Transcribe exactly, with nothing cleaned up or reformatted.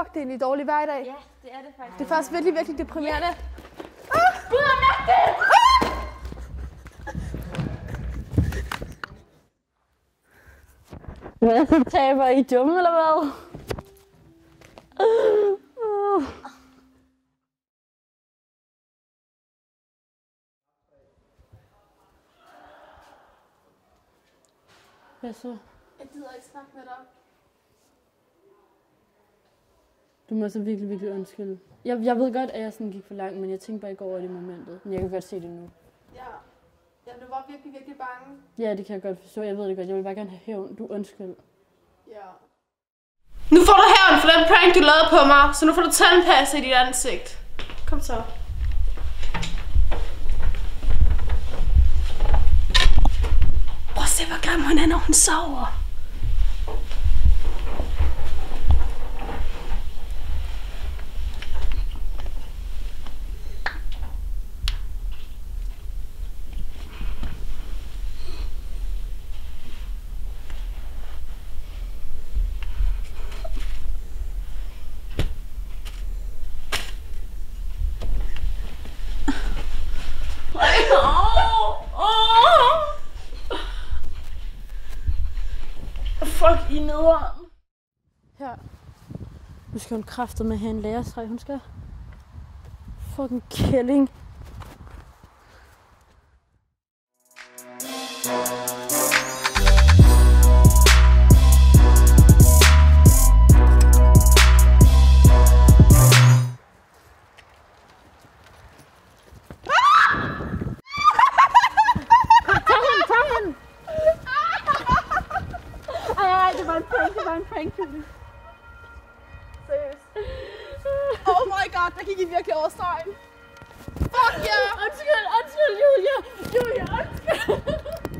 fuck, det er egentlig dårlig vejr i dag. Ja, det er det faktisk. Det er faktisk virkelig, virkelig deprimerende. Ah! Gud og Mette! Hvad, så taber I dumme, eller hvad? Uh. Hvad så? Jeg gider ikke snakke med dig. Du må så virkelig, virkelig undskylde. Jeg, jeg ved godt, at jeg sådan gik for langt, men jeg tænkte bare ikke over det i momentet. Men jeg kan godt se det nu. Ja. Ja, du var virkelig, virkelig bange. Ja, det kan jeg godt forstå. Jeg ved det godt. Jeg vil bare gerne have hævn. Du undskyld. Ja. Nu får du hævn for den prank, du lavede på mig, så nu får du tandpasta i dit ansigt. Kom så. Prøv at se, hvor grim hun er, når hun sover. Fuck, I nederen. Her. Nu skal hun kræfte med at have en lærestreg. Hun skal... Fucking kælling. Seriøst. Oh my god, der gik I virkelig over stregen. Fuck ja! Yeah. Undskyld, undskyld, Julia! Julia, undskyld!